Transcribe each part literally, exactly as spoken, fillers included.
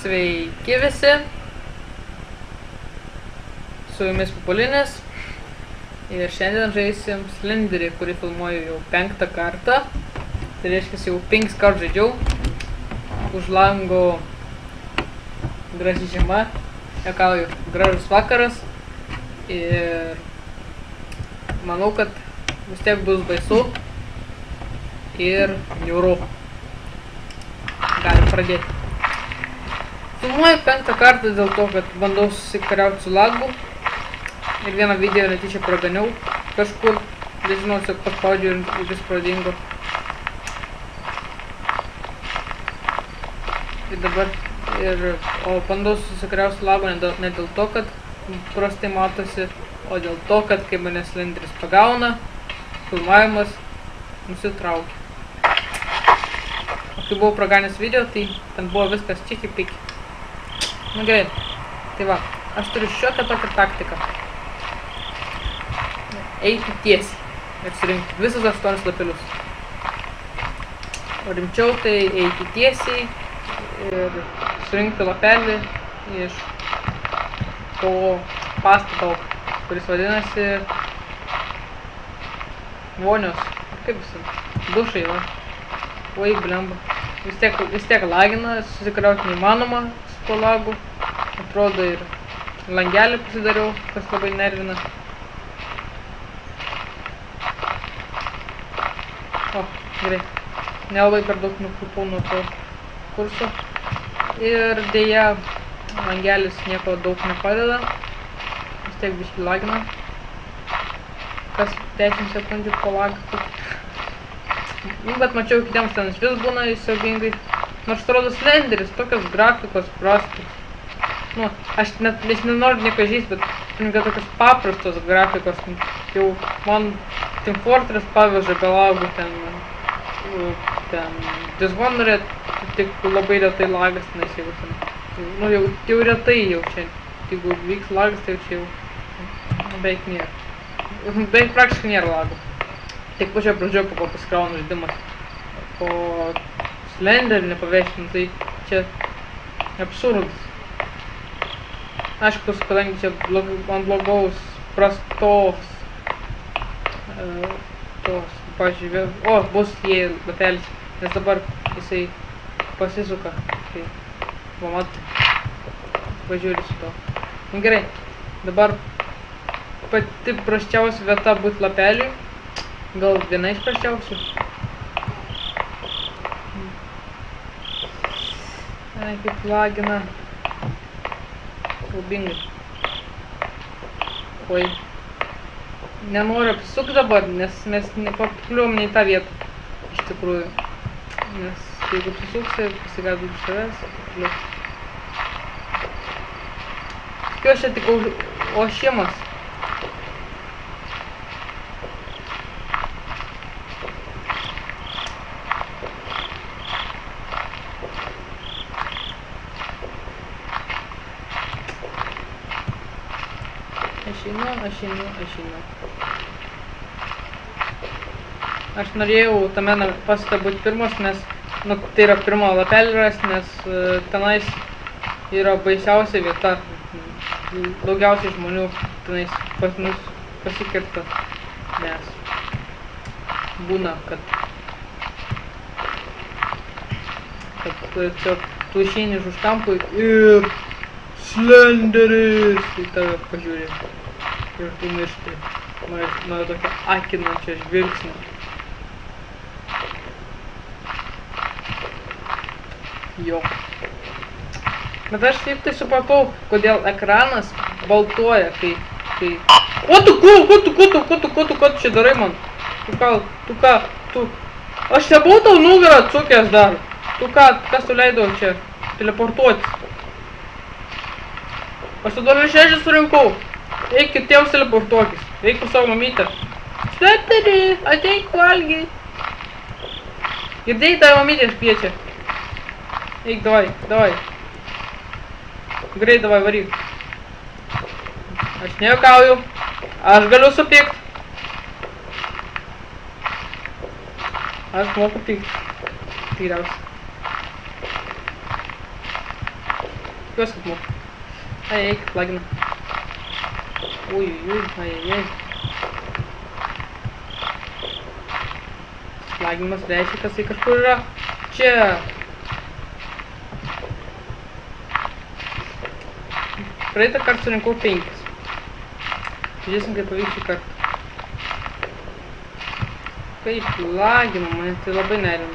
Sveiki visi, su jumis Pupulinis ir šiandien žaisim Slenderį, kurį filmuoju jau penktą kartą. Tai reiškia, jau penkis kartus žaidžiau. Už lango graži žiema, juokauju, gražus vakaras ir manau, kad vis tiek bus baisu ir niūru. Galim pradėti. Filmuoju penktą kartą dėl to, kad bandau susikariauti su lagu ir vieną video netyčia praganiau kažkur, nežinau, tiesiog paspaudžiu ir vis pradingo. Ir dabar, ir, o bandau susikariauti su lagu ne dėl, ne dėl to, kad prastai matosi, o dėl to, kad kai mane Slenderis pagauna, filmavimas nusitraukia. O kai buvau praganęs video, tai ten buvo viskas čiki-piki. Nu gerai, tai va, aš turiu šiokią tokią taktiką. Eiti tiesiai ir surinkti visus aštuonis lapelius. O rimčiau tai eiti tiesiai ir surinkti lapelį iš to pastato, kuris vadinasi vonios. Kaip visi? Dušai, va. Oi, blemba. Vis tiek, vis tiek lagina, susikariauti neįmanoma su to lagu. Atrodo ir langelį pasidariau, kas labai nervina. O, gerai. Nelabai per daug nukrupau nuo to kurso. Ir dėja, langelis nieko daug nepadeda. Vis tiek biškį lagina. Kas dešimt sekundžių po lagą. Nu, bet mačiau, kitiems ten iš vis būna siaubingai. Nors atrodo Slenderis, tokios grafikos prastos. Nu, aš net aš nenoriu nieko žįst, bet tinka tokios paprastos grafikos. Jau man Team Fortress paveža be lagų ten, ten Dishonored, tik labai retai lagas, nes jau ten, nu jau, jau retai jau čia, jeigu vyks lagas, tai jau čia jau beveik nėra. Beveik praktiškai nėra lagų. Tik pačioje pradžioje, po ko pasikrauna žaidimas. O Slenderį nepavešim, tai čia absurdas. Aišku, kadangi čia blog, man blogaus, prastos, uh, tos, pavyzdžiui, o, bus jie lapelis, nes dabar jisai pasisuka, tai, va, matai, pažiūrį su to. Nu, gerai, dabar pati prasčiausia vieta būt lapeliui, gal viena iš prasčiausių. Ai, kaip lagina. Siaubingai. Oi. Nenoriu apsisukti dabar, nes mes nepakliuom ne į tą vietą. Iš tikrųjų. Nes jeigu apsisuksi, pasigadu iš savęs, pakliuom. Tikiu, aš čia tik ošimas. Aš einu, aš einu, aš einu. Aš norėjau tame pastate būti pirmas, nes, nu, tai yra pirmo lapelį ras, nes uh, tenais yra baisiausia vieta. Daugiausiai žmonių tenais pas mus pasikirta, nes būna, kad kad tiesiog tu išeini iš už kampų ir Slenderis į tave pažiūrė. Ir tu miršti. Mano tokia akinančia žvilgsnė. Jo. Bet aš taip tai supratau, kodėl ekranas baltuoja, kai... kai... O tu ko, ko tu, ko tu, ko tu, ko tu, ko tu čia darai man? Tu ką, tu ką, tu... Aš nebuvau tau nugarą atsukęs dar. Tu ką, kas tu leidau čia teleportuotis? Aš tada šešią surinkau. Eik kitiems teleportuokis. Eik pas savo mamytę. Slenderi, ateik valgyt. Girdėjai, tavo mamytė špiečia. Eik, davai, davai. Greit, davai, varyk. Aš nejuokauju. Aš galiu supykt. Aš moku pykt. Tyriausiai. Juos kaip moku. Ai, eik, lagina. Ui, ui, ai, ai, ai. Laginimas reiškia, kad jis kažkur yra čia. Praeitą kartą surinkau penkis. Žiūrėsim, kaip pavyks šį kartą. Kaip lagina mane, tai labai nerima.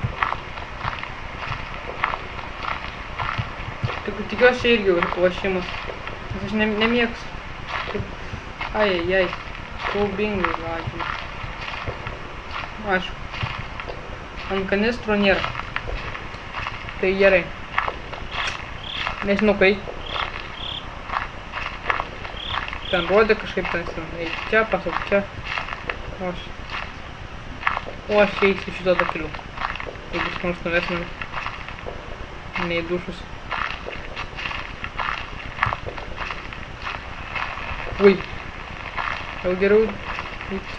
Tikiuosi čia irgi lošimas. Nes aš nemėgstu. Ai, ai, ai. Siaubingai lagina. Aišku. Ant kanistro nėra. Tai gerai. Nežinau kaip. Ten rodė kažkaip ten, eik čia, pasuk čia. O aš... O aš eisiu šito takeliu. Jeigu jis nors nuves mane. Neįdušus. Ui. Jau geriau eik čia.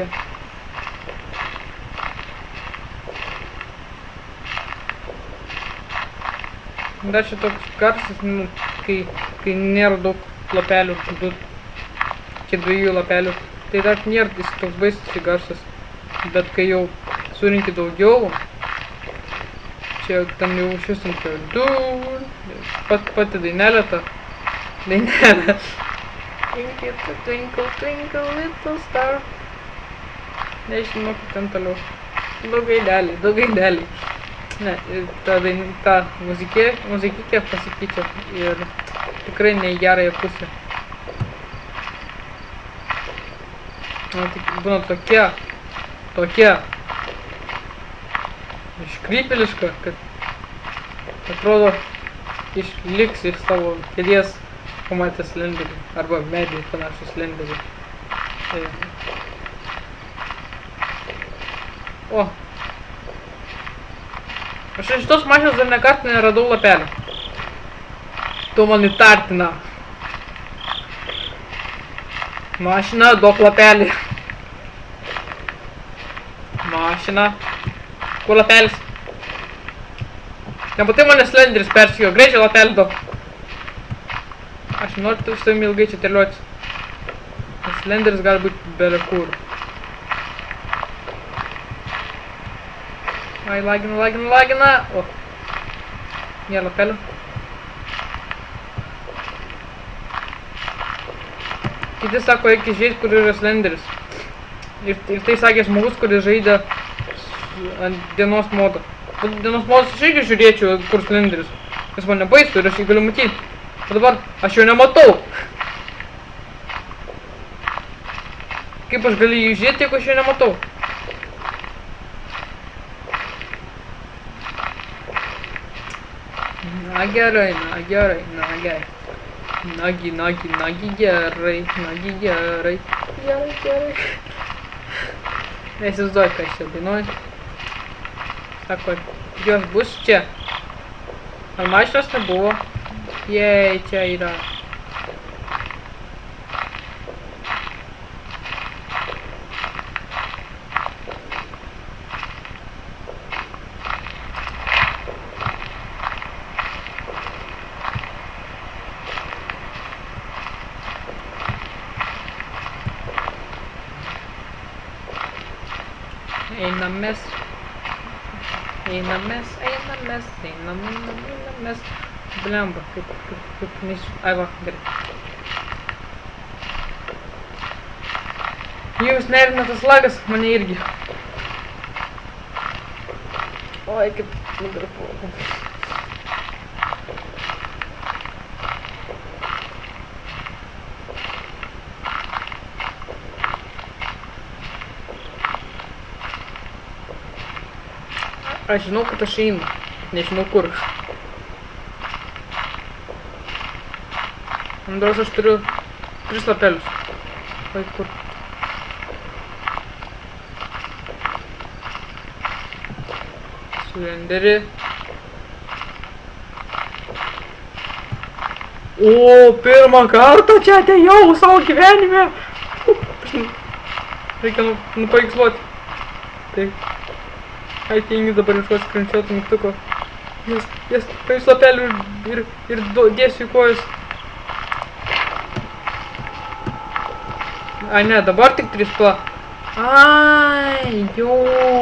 Dar čia toks garsas, nu, kai, kai nėra daug lapelių. Du, čia dviejų lapelių. Tai dar nėra jis toks baisas garsas. Bet kai jau surinki daugiau, čia ten jau šis antrio dur, pat pati dainelė ta, dainelė. Twinkle, twinkle, twinkle, little star. Nežinau, kaip ten toliau. Daug gaideliai, daug gaideliai. Ne, ta dain, ta muzikė, muzikikė pasikeičia ir tikrai ne į gerąją pusę. Na, tik būna tokia, tokia iškrypėliška, kad atrodo išliks iš savo kėdės pamatęs slenderį arba medį panašų slenderį. Tai... O! Aš iš tos mašinos dar nekart neradau lapelį. Tu man įtartina. Mašina, duok lapelį. Mašina. Kur lapelis? Nematai mane slenderis persikėjo, greičiau lapelį duok. Aš noriu tu su tavimi ilgai čia terliuotis. Slenderis gali būti bele kur. Ai, lagina, lagina, lagina. O. Nėra lapelio. Kiti sako, reikia žiūrėti, kur yra slenderis. Ir, ir tai sakė žmogus, kuris žaidė ant dienos modo. Po dienos modos aš irgi žiūrėčiau, kur slenderis. Nes man nebaisu ir aš jį galiu matyti. O dabar aš jo nematau. Kaip aš galiu jį žiūrėti, jeigu aš jo nematau? Na gerai, na gerai, na gerai. Nagi, nagi, nagi gerai, nagi gerai. Gerai, gerai. Neįsivaizduoju, ką aš čia dainuoju. Sako, jos bus čia. Ar mašinos nebuvo? Jei, čia yra. Einam mes. Einam mes, einam mes, einam, einam, einam mes. Blemba, kaip, kaip, kaip, nežinau. Ai va, gerai. Jūs nervina tas lagas, mane irgi. Oi, kaip nugrafuoju. Aš žinau, kad aš einu. Nežinau kur. Andros aš turiu tris lapelius. Oi, kur. Slenderį. O, pirmą kartą čia atėjau savo gyvenime. Reikia nu, nupaveiksluoti. Taip. Ai, tingi dabar išuos skrinčiuotų mygtuko. Jas, jas, paimsiu lapelį ir, ir, ir dėsiu į kojas. Ai ne, dabar tik trys pla. Ai, jo.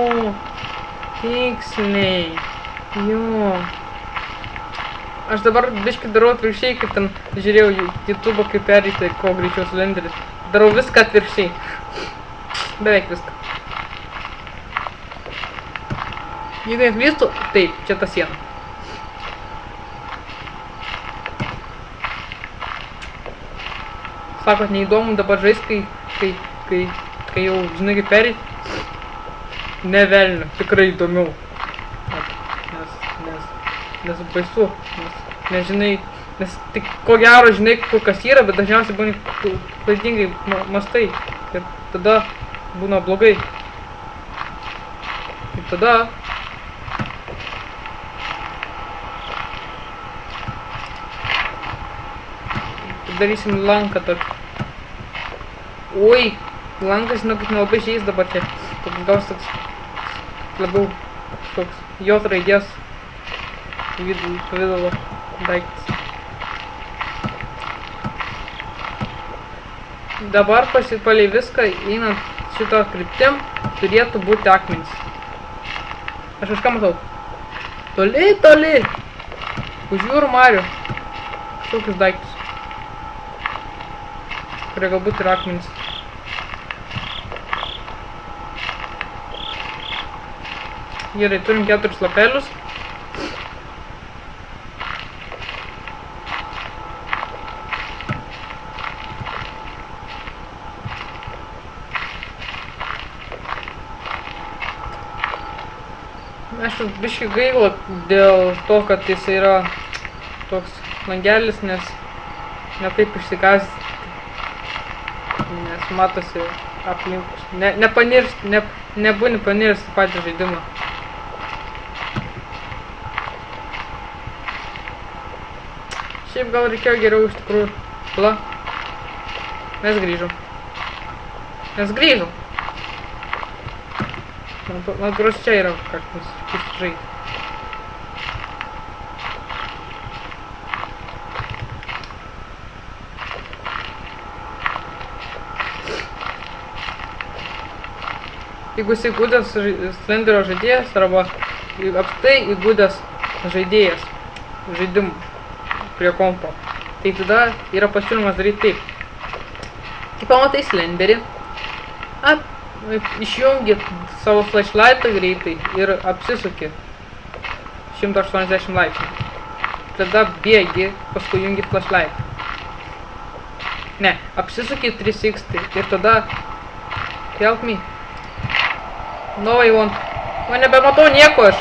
Tiksliai. Jo. Aš dabar biškai darau atvirkščiai, kaip ten žiūrėjau YouTube'ą, kaip pereiti, kuo greičiau slenderis. Darau viską atvirkščiai. Beveik viską. Jeigu neklystu, taip, čia ta siena. Sakot, neįdomu dabar žais, kai, kai, kai, kai jau žinai kaip pereit. Ne velnio, tikrai įdomiau. Nes, nes, nes baisu, nes nežinai, nes tik ko gero žinai, kas yra, bet dažniausiai būna klaidingai mastai. Ir tada būna blogai. Ir tada darysim lanką tokį. Oi, lankas, žinokit, nelabai išeis dabar čia. Toks gaus toks labiau toks J raidės pavidalo daiktas. Dabar pasipaliai viską, einant šito kryptim, turėtų būti akmenys. Aš kažką matau. Toli, toli. Už jūrų marių. Kažkokius daiktus. Kurie galbūt yra akmenys. Gerai, turim keturis lapelius. Aš biškai gaila dėl to, kad jis yra toks langelis, nes ne taip išsigąsti. Nes matosi aplinkus. Ne, nepanirst, ne, nebūni panirst patį žaidimą. Šiaip gal reikėjo geriau iš tikrųjų. Pla. Mes grįžom. Mes grįžom. Man, man atrodo, čia yra kažkas žaisti. Jeigu esi įgudęs Slenderio žaidėjas arba apskritai įgudęs žaidėjas žaidimų prie kompo, tai tada yra pasiūlymas daryti taip. Kai pamatai Slenderį, ap, išjungi savo flashlightą greitai ir apsisuki šimtas aštuoniasdešimt laipsnių. Tada bėgi, paskui jungi flashlightą. Ne, apsisuki trys šimtai ir tada help me. No, I want. O, nebematau nieko aš.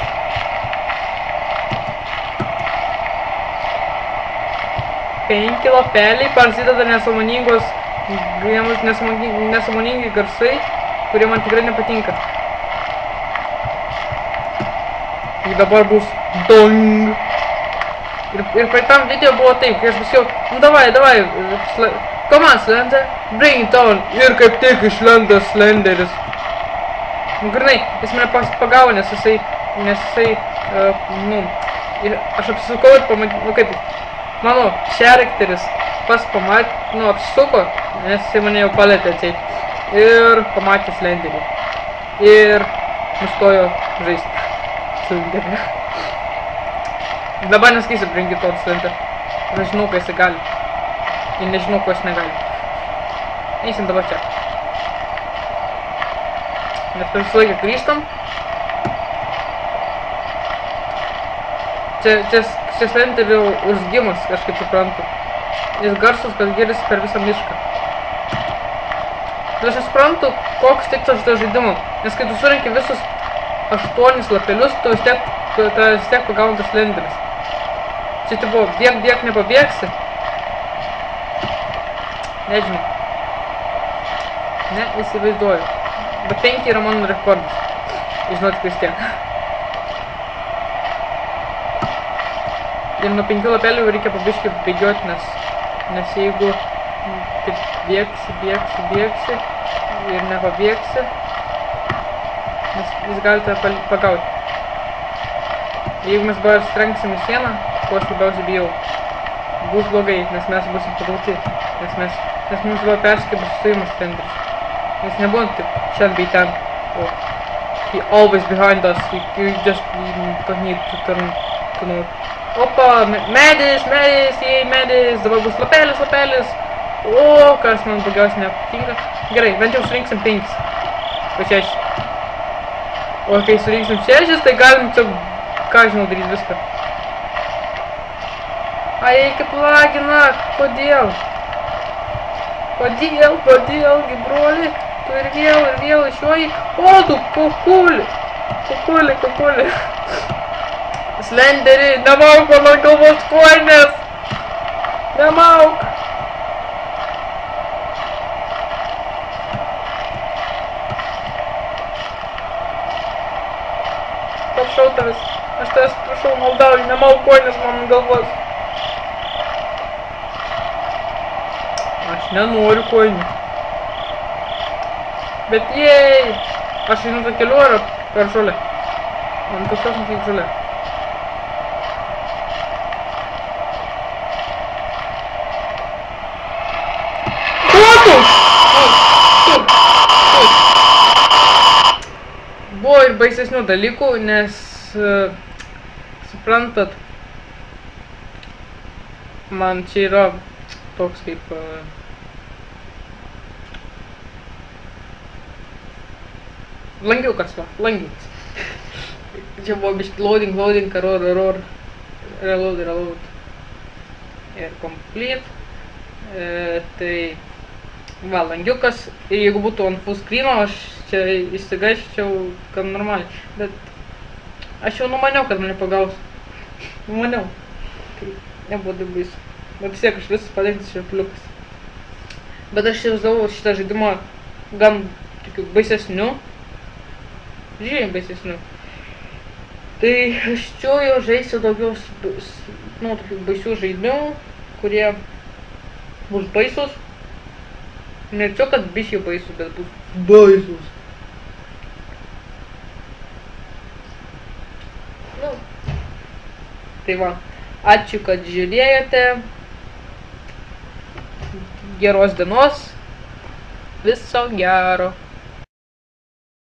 Penki lapeliai prasideda nesąmoningos, nesąmoningi garsai, kurie man tikrai nepatinka. Ir dabar bus dong. Ir, ir praeitam video buvo taip, kai aš vis jau, nu davai, davai, come on, Slender, bring it on. Ir kaip tik išlenda Slenderis. Nu, grinai, jis mane pagavo, nes jisai, nes jisai, uh, nu, ir aš apsisukau ir pamatė, nu kaip, mano charakteris pas pamatė, nu, apsisuko, nes jisai mane jau palėtė atseit, ir pamatė Slenderį, ir nustojo žaisti Slenderį. Dabar neskaisiu bring it on Slender, aš žinau, ką jisai gali, ir nežinau, ko jis negali. Eisim dabar čia. Nes per visą laiką grįžtam. Čia, čia, čia Slenderio urzgimas, kažkaip suprantu. Jis garsus, kad girdisi per visą mišką. Bet aš suprantu, koks tikslas šito žaidimo. Nes kai tu surinki visus aštuonis lapelius, tu vis tiek, tu, tu vis tiek pagauntas Slenderis. Čia tipo, biek, biek, nepabėgsi. Nežinau. Ne, įsivaizduoju. Bet penki yra mano rekordas. Žinot, vis tiek. Ir nuo penkių lapelių reikia pabiškai bėgioti, nes, nes jeigu taip bėgsi, bėgsi, bėgsi ir nepabėgsi, nes jūs galite pagauti. Jeigu mes dabar strenksim į sieną, ko aš labiausiai bijau, bus blogai, nes mes busim pagauti, nes mes, nes mums dabar persikėbus sustojimas tendris. Nes nebūna taip, šiandien bei ten, o he always behind us, you, you just you don't need to turn, to know. Opa, medis, medis, jei medis, dabar bus lapelis, lapelis. O, kas man daugiausiai nepatinka. Gerai, bent jau surinksim penkis. O šešis. O kai surinksim šešis, tai galim čia, ką žinau, daryti viską. Ai, kaip lagina, kodėl? Kodėl, kodėlgi, broli? Tu ir vėl, ir vėl išuoji. O, tu kukulį. Kukulį, kukulį. Slenderi, nemauk man galvos koinės. Nemauk. Prašau tavęs, aš tavęs prašau, maldauju, nemauk koinės man ant galvos. Aš nenoriu koinių. Bet jei, aš einu tą keliu ar per žolę? Man kažkas kaip žolė. Buvo ir baisesnių dalykų, nes, uh, suprantat, man čia yra toks kaip, uh, langiukas, va, langiukas. Čia buvo biški loading, loading, error, error, reload, reload ir complete. E, tai, va, langiukas, ir jeigu būtų ant full screeno, aš čia įsigaiščiau, kad normaliai, bet aš jau numaniau, kad mane pagaus. Numaniau. Tai nebuvo taip baisu. Bet vis tiek aš visas padengtas šerpliukas. Bet aš įsivaizdavau šitą žaidimą gan tokiu baisesniu. Žymiai baisesniu. Tai aš čia jau žaisiu daugiau, nu, tokių baisių žaidimų, kurie bus baisus. Ne čia, kad biškai baisus, bet bus baisus. Nu. Tai va, ačiū, kad žiūrėjote. Geros dienos. Viso gero.